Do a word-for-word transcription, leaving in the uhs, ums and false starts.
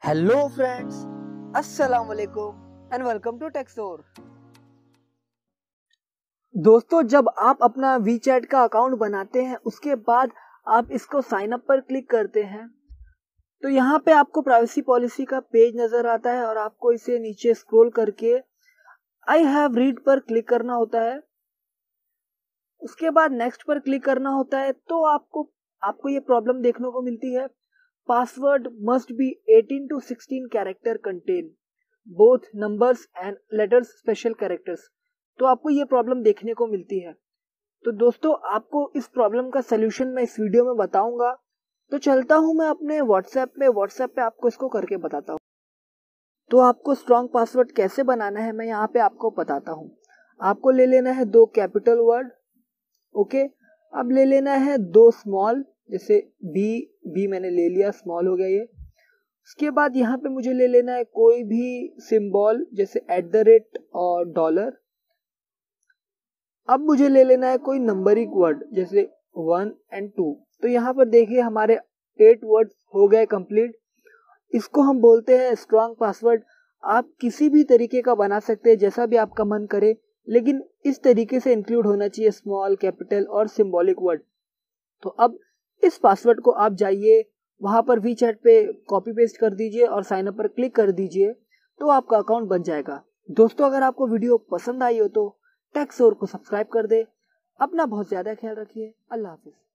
Hello friends, अस्सलाम वालेकुम and welcome to टेक्सोर। दोस्तों, जब आप अपना वीचैट का अकाउंट बनाते हैं उसके बाद आप इसको साइन अप पर क्लिक करते हैं तो यहाँ पे आपको प्राइवेसी पॉलिसी का पेज नजर आता है और आपको इसे नीचे स्क्रॉल करके आई हैव रीड पर क्लिक करना होता है। उसके बाद नेक्स्ट पर क्लिक करना होता है तो आपको आपको ये प्रॉब्लम देखने को मिलती है, password must be eighteen to sixteen character contain both numbers and letters special characters। तो आपको ये प्रॉब्लम देखने को मिलती है। तो दोस्तों, आपको इस प्रॉब्लम का सलूशन मैं इस वीडियो में बताऊंगा। तो चलता हूं मैं अपने व्हाट्सएप में व्हाट्सएप पे आपको इसको करके बताता हूं। तो आपको स्ट्रॉन्ग पासवर्ड कैसे बनाना है मैं यहाँ पे आपको बताता हूँ। आपको ले लेना है दो कैपिटल वर्ड, ओके। अब ले लेना है दो स्मॉल, जैसे बी बी मैंने ले लिया, स्मॉल हो गया ये। उसके बाद यहाँ पे मुझे ले लेना है कोई भी सिंबल, जैसे एट द रेट और डॉलर। अब मुझे ले लेना है कोई नंबरिंग वर्ड, जैसे वन एंड टू। तो यहाँ पर देखिए हमारे एट वर्ड हो गए कंप्लीट। इसको हम बोलते हैं स्ट्रॉन्ग पासवर्ड। आप किसी भी तरीके का बना सकते हैं, जैसा भी आपका मन करे, लेकिन इस तरीके से इंक्लूड होना चाहिए स्मॉल, कैपिटल और सिंबॉलिक वर्ड। तो अब इस पासवर्ड को आप जाइए वहां पर वीचैट पे कॉपी पेस्ट कर दीजिए और साइन अप पर क्लिक कर दीजिए, तो आपका अकाउंट बन जाएगा। दोस्तों, अगर आपको वीडियो पसंद आई हो तो टेक्सोर को सब्सक्राइब कर दे। अपना बहुत ज्यादा ख्याल रखिए। अल्लाह हाफिज।